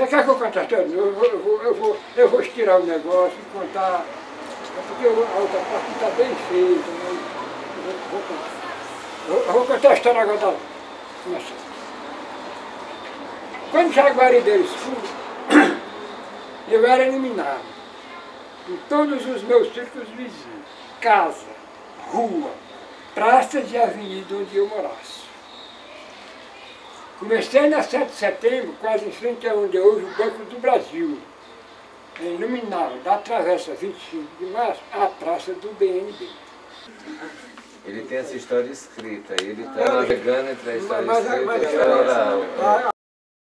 quer que eu conte a história? Eu vou estirar o negócio e contar, porque a outra parte está bem feita, mas eu vou contar. Eu vou contar a história agora da nossa. Quando Jaguari deu escuro, eu era eliminado em todos os meus círculos vizinhos, casa, rua, praças e avenida onde eu morasse. Comecei na 7 de setembro, quase em frente a onde é hoje o Banco do Brasil, iluminado da Travessa 25 de Março à Praça do BNB. Ele tem essa história escrita, ele está navegando entre a história escrita e a história oral.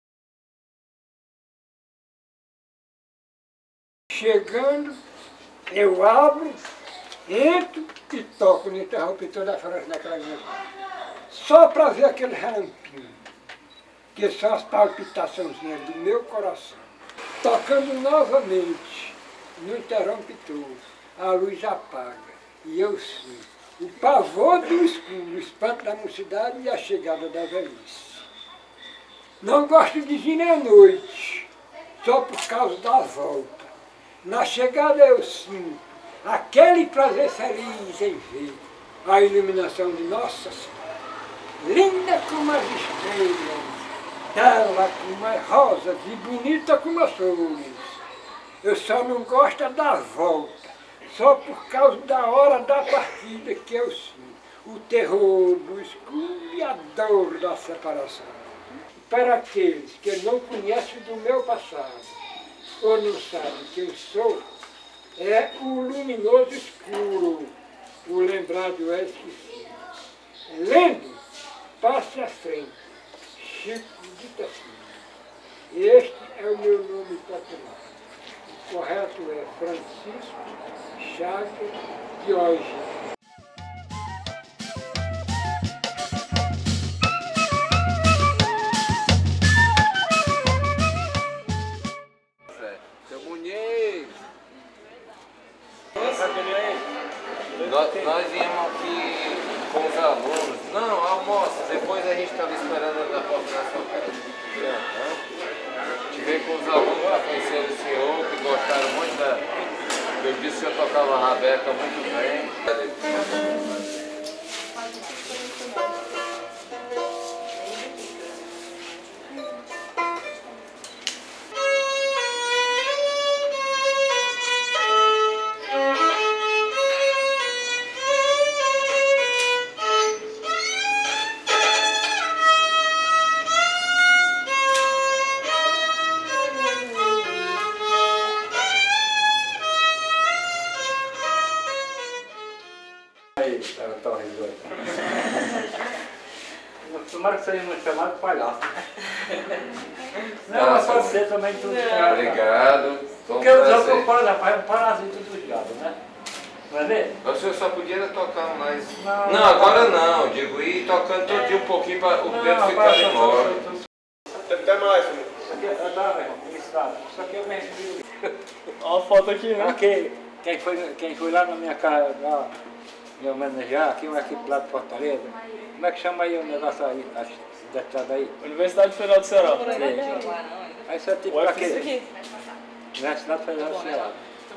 Chegando, eu abro, entro e toco no interruptor da frente naquela minha. Só para ver aquele relampinho, que são as palpitaçõezinhas do meu coração. Tocando novamente no interruptor, a luz apaga e eu sinto o pavor do escuro, o espanto da mocidade e a chegada da velhice. Não gosto de vir à noite, só por causa da volta. Na chegada eu sinto aquele prazer feliz em ver a iluminação de Nossa Senhora, linda como as estrelas, bela como as rosas e bonita como as flores. Eu só não gosto da volta, só por causa da hora da partida que eu sinto o terror do escuro e a dor da separação. Para aqueles que não conhecem do meu passado, ou não sabem quem sou, é o luminoso escuro, o lembrado é esquecido. Lendo, passe à frente, Chico de Itapina. Este é o meu nome popular. O correto é Francisco Chagas Diógenes. Nós viemos aqui com os alunos. Não, almoça, depois a gente estava esperando na porta da sua casa. Tive com os alunos para conhecer o senhor, que gostaram muito da. Eu disse que eu tocava a rabeca muito bem. Tomara que seja muito chamado de palhaço. Não, mas pode ser também tudo ligado. Obrigado. Porque o jogo eu paro, rapaz, é um parasita dos gatos, né? Vai ver? O senhor só podia tocar mais. Não, agora não. Digo, ir tocando todo dia um pouquinho para o dedo ficar imóvel. Até mais, Isso aqui é felicidade. Isso aqui eu me recebi. Olha a foto aqui, né? Aqui, quem foi lá na minha casa, lá, me homenagear, aqui lá de Fortaleza. Como é que chama aí o negócio aí, da estrada aí? Universidade Federal do Ceará. Aí isso é tipo pra quê? Universidade Federal do Ceará.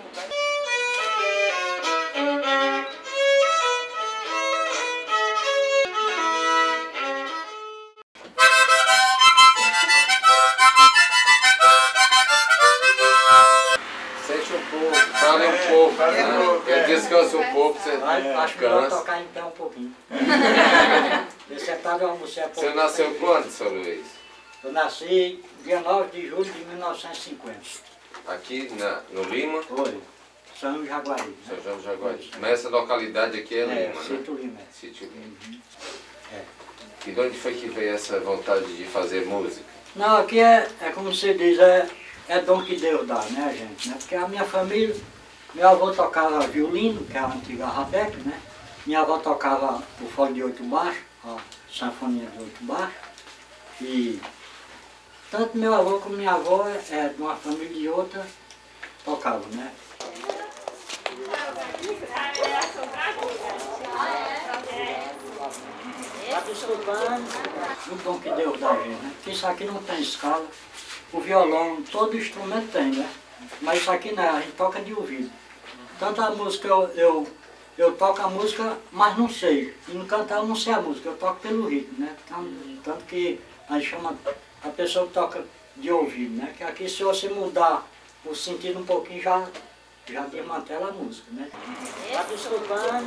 Sente um pouco, fale um pouco. Eu descanso um pouco, você Acho melhor cansa. tocar em pé um pouquinho. Eu sentado e almocei há pouco. Você nasceu quando, São Luís? Eu nasci dia 9 de julho de 1950. Aqui no Lima? Foi. São Jaguari. Né? São João do Jaguari. Mas essa localidade aqui é Lima, né? Sítio Lima. Sítio Lima. É. E de onde foi que veio essa vontade de fazer música? Não, aqui é como você diz, é dom que Deus dá, né, gente? Né? Porque a minha família, meu avô tocava violino, que é a antiga rabeca, né? Minha avó tocava o fole de 8 baixo, a sanfoninha de 8 baixo. E tanto meu avô como minha avó, de uma família e de outra, tocavam, né? Está escutando o dom que Deus dá a gente, né? Porque isso aqui não tem escala. o violão, todo instrumento tem, né? Mas isso aqui não, a gente toca de ouvido. Tanto a música, eu toco a música, mas não sei. E no cantar eu não sei a música, eu toco pelo ritmo, né? Tanto que a gente chama a pessoa que toca de ouvido, né? Que aqui se você mudar o sentido um pouquinho já desmantela a música, né? Tá desculpando.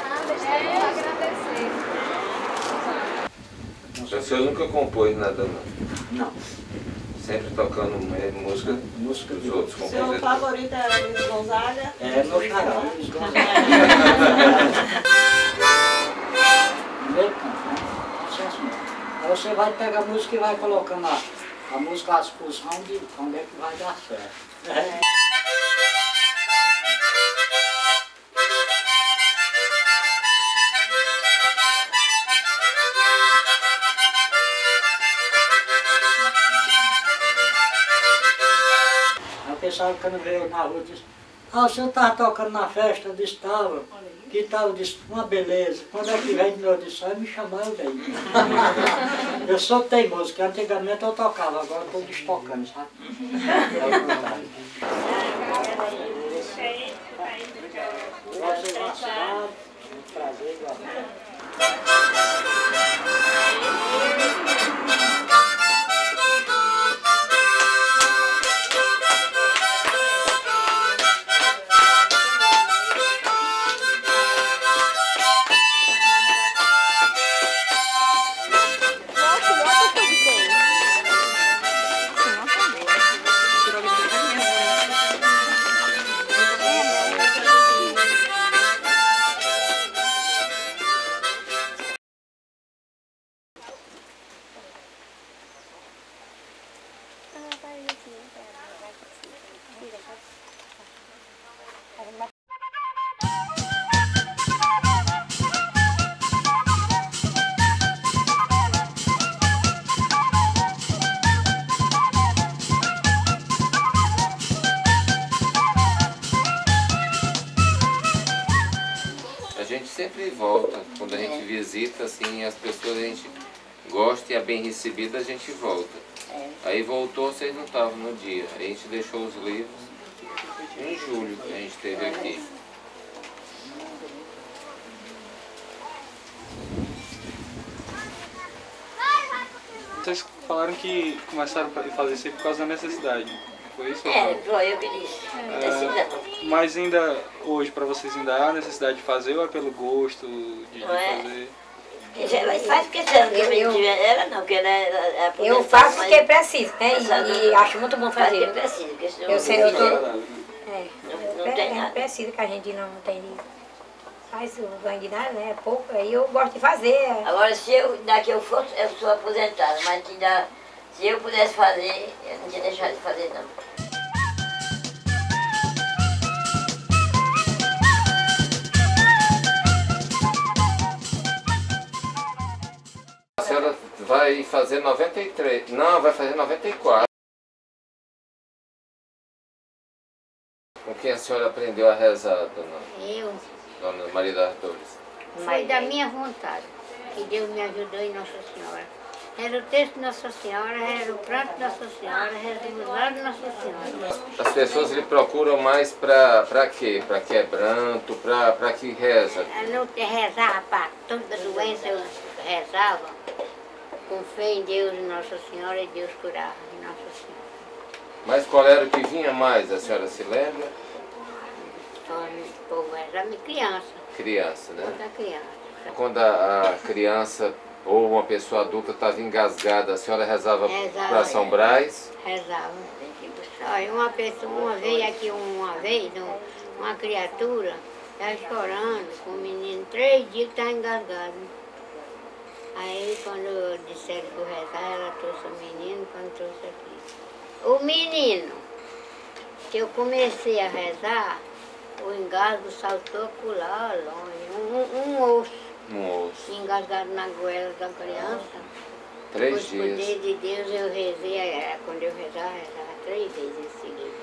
O senhor nunca compôs nada não? Não. Sempre tocando música dos outros Seu compositores. favorito era Luiz Gonzaga? É, meu xará. Primeiro canto, né? Sucesso mesmo. Aí você vai pegar a música e vai colocando a música às posições de onde é que vai dar certo. O pessoal quando veio na rua disse, o senhor estava tocando na festa? Eu disse, estava. Que tal? Eu disse, uma beleza. Quando é que vem de novo? Eu disse, só me chamar eu venho. Eu sou teimoso, que antigamente eu tocava, agora estou destocando, sabe? É o contrário. Vocês gostaram? Um prazer, igualmente. A gente sempre volta, quando a gente visita, assim, as pessoas a gente gosta e é bem recebida, a gente volta. Aí voltou, vocês não estavam no dia. Aí a gente deixou os livros em julho que a gente esteve aqui. Vocês falaram que começaram a fazer isso aí por causa da necessidade. Foi isso? Foi eu que disse. Mas ainda hoje, para vocês, ainda há necessidade de fazer ou é pelo gosto de fazer? Ela faz questão que ela não, que ela é Eu faço porque preciso, né? E acho muito bom fazer. Eu preciso, porque senão Eu sei, eu tô... não tem nada. Preciso, que a gente não tem... Faz o ganho de nada, né? É pouco, aí eu gosto de fazer. Agora, se eu, daqui eu for, eu sou aposentada, mas se eu pudesse fazer, eu não tinha deixado de fazer, não. A senhora vai fazer 93, não, vai fazer 94. Com quem a senhora aprendeu a rezar, dona Maria das Dores? Foi da minha vontade, que Deus me ajudou em Nossa Senhora. Era o texto de Nossa Senhora, era o pranto de Nossa Senhora, era o rosário de Nossa Senhora. As pessoas lhe procuram mais pra quê? Pra quebranto, pra que reza? Eu não rezava para toda doença, eu rezava com fé em Deus e Nossa Senhora, e Deus curava em Nossa Senhora. Mas qual era o que vinha mais, a senhora se lembra? Só o povo rezava, criança, Criança, né? toda criança. Quando a criança ou uma pessoa adulta estava engasgada, a senhora rezava para São Brás? Rezava. Olha, uma pessoa, uma vez, uma criatura, estava chorando com o menino, 3 dias que estava engasgado. Aí quando disseram que eu rezar, ela trouxe o menino, quando trouxe aqui. O menino, que eu comecei a rezar, o engasgo saltou por lá longe, um osso. Um osso. Engasgado na goela da criança. 3 dias. Por poder de Deus eu rezei, quando eu rezava 3 vezes em seguida.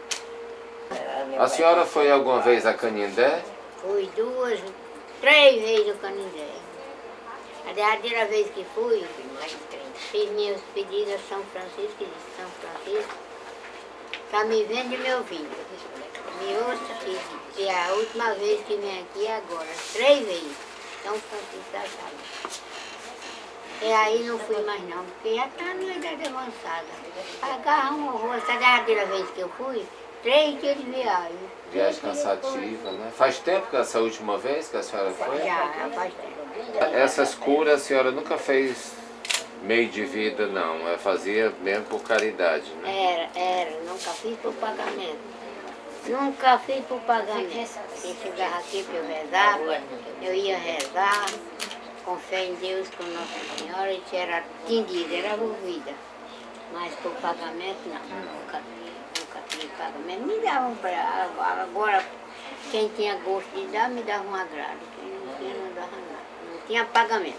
A senhora foi alguma vez a Canindé? Fui 2, 3 vezes ao Canindé. A derradeira vez que fui, fiz meus pedidos a São Francisco e disse, São Francisco, Francisco, está me vendo e me ouvindo. Me ouça que a última vez que vem aqui é agora, 3 vezes. São Francisco da Chaves. E aí não fui mais não, porque já está numa idade avançada. Agarra um horror. Essa derradeira vez que eu fui, 3 dias de viagem. Viagem cansativa, né? Faz tempo que essa última vez que a senhora foi? Já faz tempo. Essas curas a senhora nunca fez meio de vida, não. Fazia mesmo por caridade, né? Era. Nunca fiz por pagamento. Nunca fiz por pagamento. Eu chegava aqui para eu rezar, eu ia rezar, com fé em Deus, com Nossa Senhora, e era atendida, era ouvida. Mas por pagamento, não. Nunca tinha pagamento. Me davam para agora, quem tinha gosto de dar, me dava um agrado. Quem não tinha, não dava nada. Não tinha pagamento.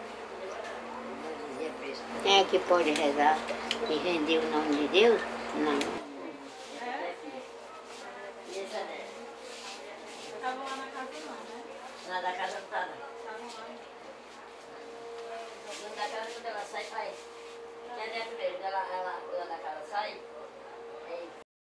Quem é que pode rezar e render o nome de Deus? Não. Estavam lá na casa não, né? Não, da casa não tá não. Dentro da casa, quando ela sai, faz. Que é dentro mesmo, quando da casa sai, aí.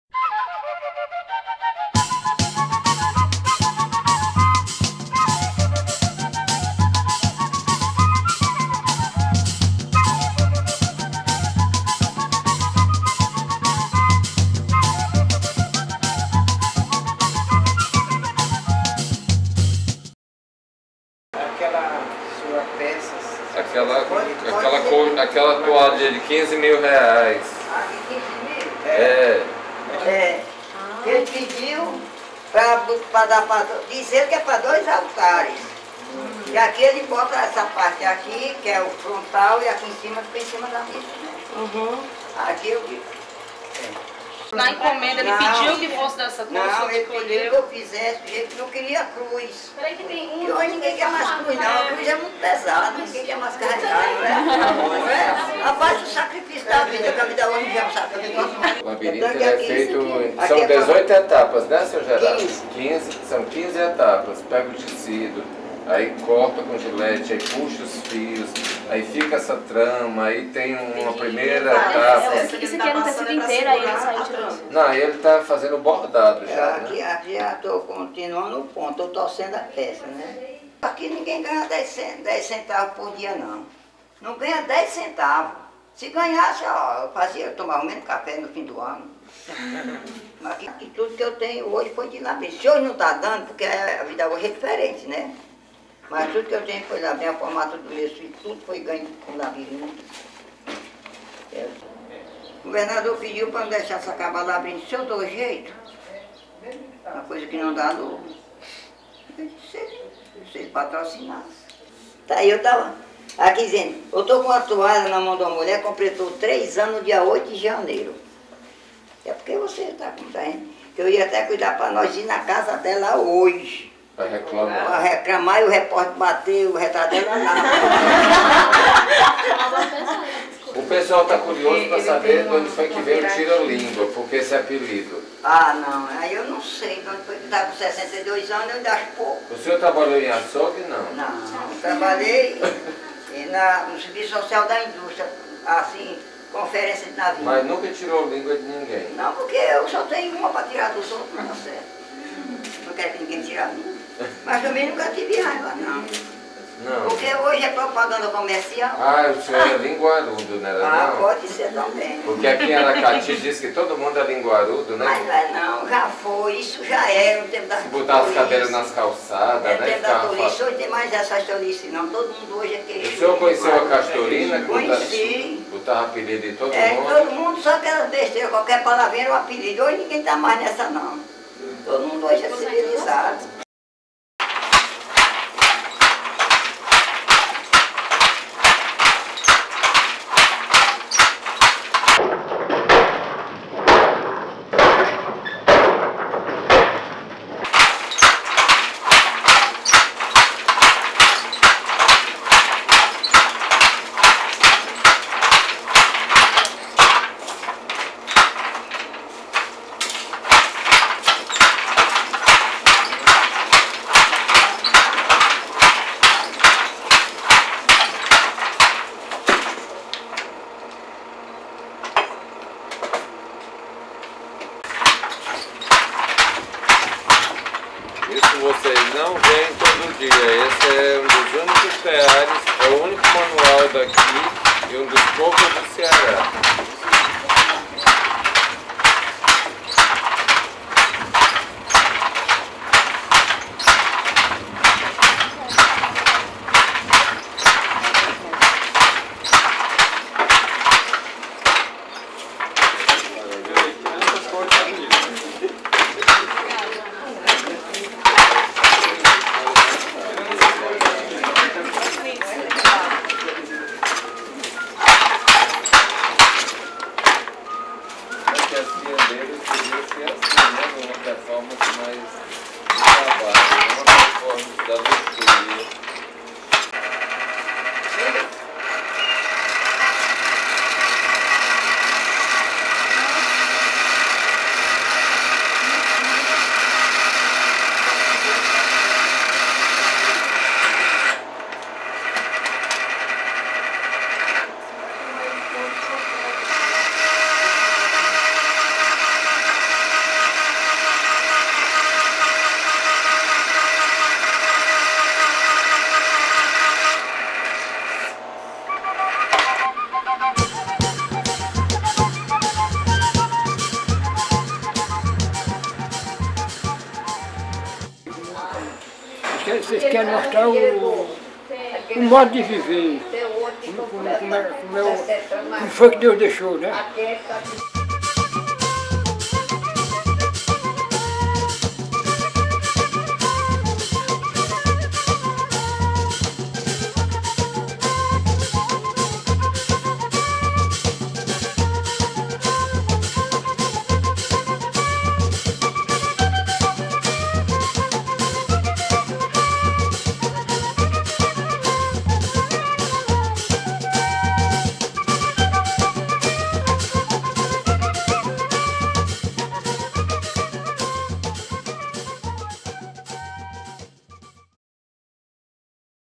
Aquela sua peça. Aquela toalha de 15 mil reais. É. Ele pediu para dar para dizer que é para 2 altares. E aqui ele bota essa parte aqui, que é o frontal, e aqui em cima fica em cima da mesa, né? Aqui eu digo. Na encomenda ele pediu que fosse dessa cor, não, ele pediu que eu fizesse, ele não queria cruz. Peraí que tem um. E hoje ninguém quer mais cruz não, a cruz é muito pesada, ninguém quer mais carregar, não é? Rapaz, o sacrifício da vida, que a vida hoje é um sacrifício. O labirinto ele é feito, são 18 etapas, né, seu Gerardo? 15. São 15 etapas, pega o tecido, aí corta com gilete, aí puxa os fios, aí fica essa trama, aí tem uma primeira etapa. Isso aqui era um tecido inteiro, aí ele saiu tirando. Não, ele está fazendo bordado já. Aqui já estou continuando o ponto, estou torcendo a peça, né? Aqui ninguém ganha 10 centavos por dia, não. Não ganha 10 centavos. Se ganhasse, ó, eu tomava o mesmo café no fim do ano. Mas aqui tudo que eu tenho hoje foi de labirinto. Se hoje não está dando, porque a vida hoje é diferente, né? Mas tudo que eu tenho foi lá, minha formatura do meu filho, tudo foi ganho com labirinto. O governador pediu para não deixar se acabar o labirinto. Se eu dou jeito, uma coisa que não dá lucro. Se ele patrocinasse. Tá, aí eu estava aqui dizendo, eu estou com uma toalha na mão de uma mulher, completou 3 anos no dia 8 de janeiro. É porque você está contando, que eu ia até cuidar para nós ir na casa dela hoje. Para reclamar. Para reclamar e o repórter bateu o retrato dela lá. O pessoal está curioso para saber de onde foi que veio o tira-língua, porque esse apelido. Ah, não, aí eu não sei de onde foi que está com 62 anos, eu ainda acho pouco. O senhor trabalhou em açougue, não? Não, trabalhei no Serviço Social da Indústria, assim, conferência de navio. Mas nunca tirou língua de ninguém? Não, porque eu só tenho uma para tirar dos outros, não dá certo. Não quero que ninguém tire a minha. Mas também nunca tive raiva, não. Não. Porque hoje é propaganda comercial. Ah, o senhor é linguarudo, não era Ah, não? pode ser também. Porque aqui em Aracati diz que todo mundo é linguarudo, né? Mas não é não, já foi, isso já era no tempo da Botar as cadeiras nas calçadas, é né? tempo da tolice, hoje tem mais essas tolices não, todo mundo hoje é queixudo. O senhor conheceu a Castorina? Conheci. Botava apelido em todo É, mundo? todo mundo só aquelas besteiras, qualquer palavrinha era um apelido. Hoje ninguém tá mais nessa não. Todo mundo hoje é civilizado. único manual daqui e um dos poucos do Ceará. Vocês querem mostrar o modo de viver, como foi que Deus deixou, né?